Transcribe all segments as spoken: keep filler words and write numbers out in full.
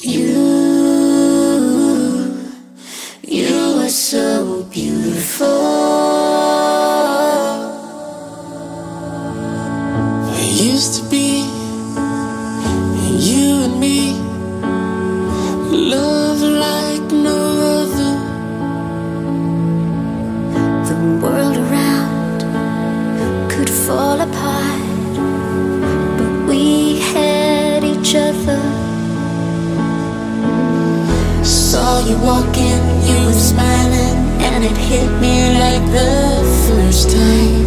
You, you are so beautiful. It used to be you and me, love like no other. The world around could fall apart, but we had each other. Saw you walking, you were smiling, and it hit me like the first time.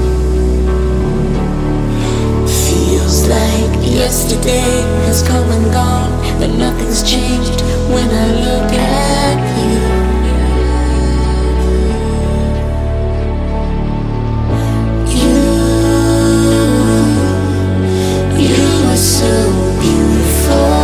Feels like yesterday has come and gone, but nothing's changed when I look at you. You, you are so beautiful.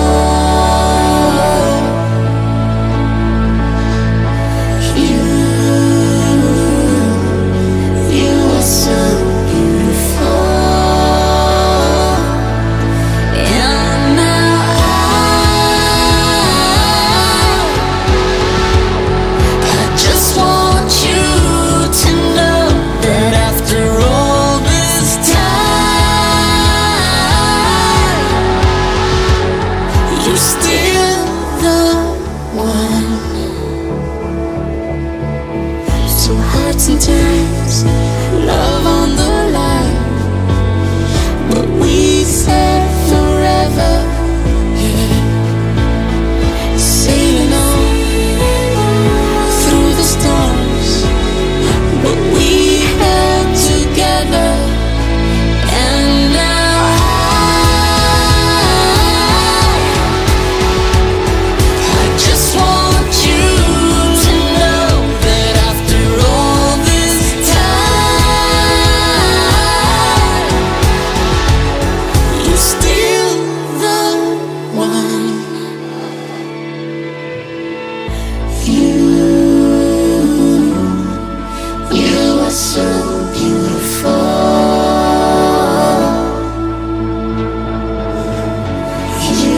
Sometimes love on the line, but we said forever, yeah. Sailing on through the storms, but we held together. And now I, I just want you to know that after all this time, you're still the one. You, you are so beautiful. You,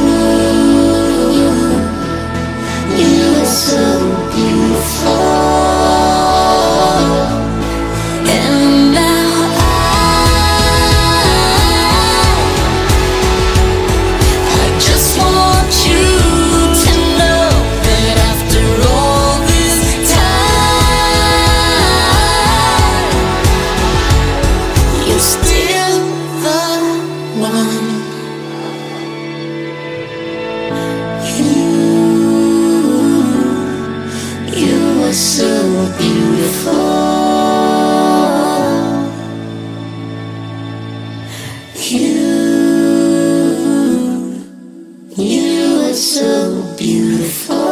you are so beautiful. And now I, I just want you to know that after all this time, you're still the one. You, you are so beautiful. You, you are so beautiful.